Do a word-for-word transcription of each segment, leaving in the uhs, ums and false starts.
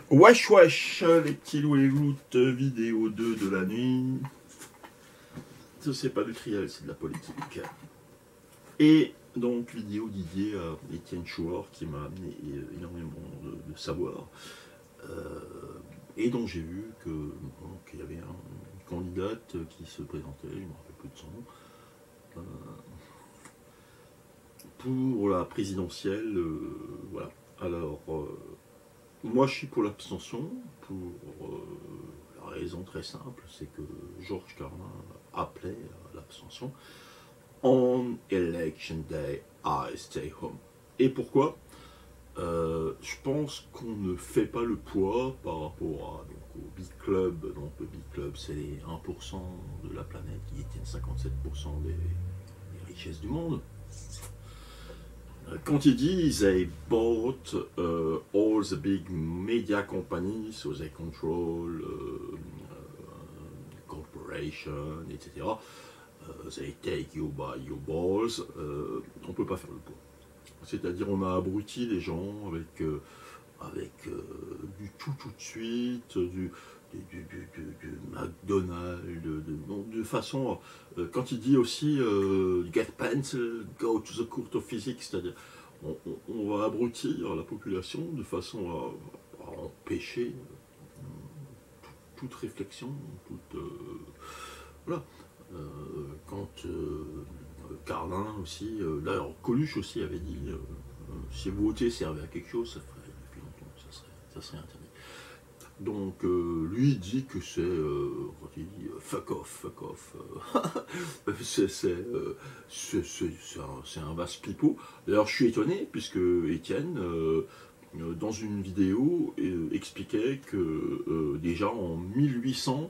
Wesh wesh, les petits loups et loups, vidéo deux de la nuit. Ce c'est pas du trial, c'est de la politique. Et donc vidéo dédiée à Étienne Chouard qui m'a amené énormément de, de savoir. Euh, et donc j'ai vu que bon, qu'il y avait un, une candidate qui se présentait, je ne me rappelle plus de son nom, euh, pour la présidentielle. Euh, voilà. Alors. Euh, Moi, je suis pour l'abstention, pour euh, la raison très simple, c'est que Georges Carlin appelait à l'abstention. On election day, I stay home. Et pourquoi euh, Je pense qu'on ne fait pas le poids par rapport à, donc, au Big Club. Donc, le Big Club, c'est les un pour cent de la planète qui détiennent cinquante-sept pour cent des, des richesses du monde. Quand ils disent they bought uh, all the big media companies, so they control uh, uh, corporation, et cetera. Uh, they take you by your balls. Uh, on ne peut pas faire le poids. C'est-à-dire on a abruti les gens avec, euh, avec euh, du tout tout de suite, du, du, du, du, du McDonald's, de, de, de façon, euh, quand il dit aussi euh, get pencil, go to the court of physics, c'est-à-dire on, on, on va abrutir la population de façon à, à empêcher euh, toute, toute réflexion, toute, euh, voilà. Euh, quand euh, Carlin aussi, euh, d'ailleurs Coluche aussi avait dit, euh, si voter servait à quelque chose, ça ferait depuis longtemps, ça serait, ça serait interdit. Donc euh, lui il dit que c'est, euh, quand il dit euh, fuck off, fuck off, euh, c'est euh, un, un vaste pipeau. D'ailleurs je suis étonné puisque Étienne, euh, dans une vidéo, euh, expliquait que euh, déjà en mille huit cents,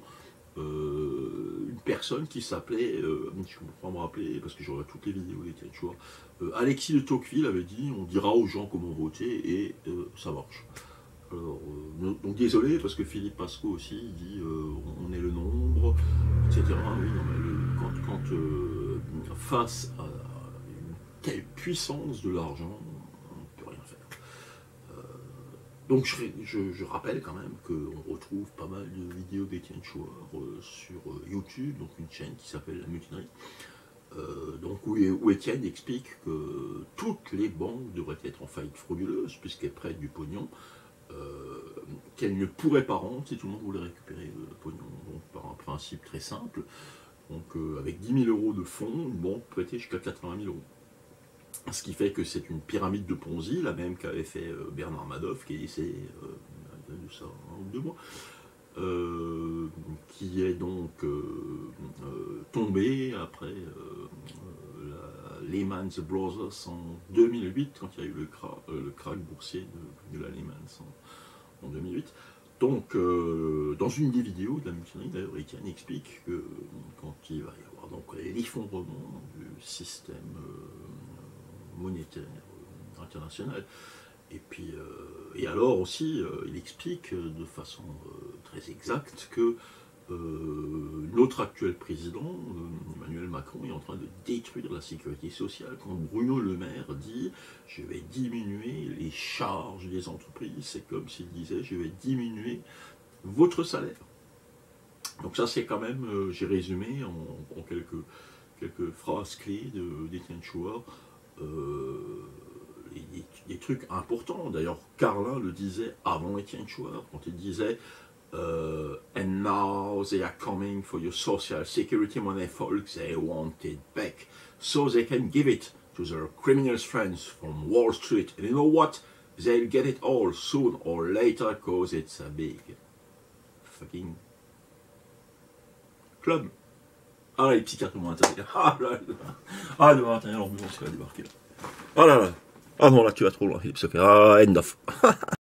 Euh, une personne qui s'appelait, euh, je ne peux pas me rappeler parce que j'aurai toutes les vidéos d'Étienne Chouard, euh, Alexis de Tocqueville avait dit on dira aux gens comment voter et euh, ça marche. Alors, euh, donc désolé parce que Philippe Pasco aussi il dit euh, on est le nombre, et cetera. Oui, non, mais le, quand, quand euh, face à une telle puissance de l'argent, on ne peut rien faire. Donc je, je, je rappelle quand même qu'on retrouve pas mal de vidéos d'Étienne Chouard euh, sur euh, YouTube, donc une chaîne qui s'appelle La Mutinerie, euh, donc où, où Étienne explique que toutes les banques devraient être en faillite frauduleuse, puisqu'elles prêtent du pognon, euh, qu'elles ne pourraient pas rendre si tout le monde voulait récupérer le pognon. Donc par un principe très simple, donc euh, avec dix mille euros de fonds, une banque peut prêter jusqu'à quatre-vingt mille euros. Ce qui fait que c'est une pyramide de Ponzi, la même qu'avait fait Bernard Madoff, qui est décédé euh, de ça un ou deux mois, euh, qui est donc euh, euh, tombé après euh, la Lehman Brothers en deux mille huit, quand il y a eu le, cra euh, le krach boursier de, de la Lehman en, en deux mille huit. Donc, euh, dans une des vidéos de La Mutinerie, d'ailleurs, Étienne explique que quand il va y avoir donc l'effondrement du système euh, monétaire euh, international, et puis euh, et alors aussi, euh, il explique de façon euh, très exacte que euh, notre actuel président, euh, Emmanuel Macron, est en train de détruire la sécurité sociale. Quand Bruno Le Maire dit « je vais diminuer les charges des entreprises », c'est comme s'il disait « je vais diminuer votre salaire ». Donc ça c'est quand même, euh, j'ai résumé en, en quelques, quelques phrases clés d'Étienne Chouard, euh, des, des trucs importants. D'ailleurs Carlin le disait avant Étienne Chouard, quand il disait Uh, and now they are coming for your social security money, folks. They want it back so they can give it to their criminal friends from Wall Street. And you know what? They'll get it all soon or later because it's a big fucking club. Ah là, les psychiatres vont intervenir. Ah là, là. Ah, demain matin, l'ambulance va débarquer là. Ah là là. Ah non, là tu vas trop loin, Philippe Sophie. Ah, end of.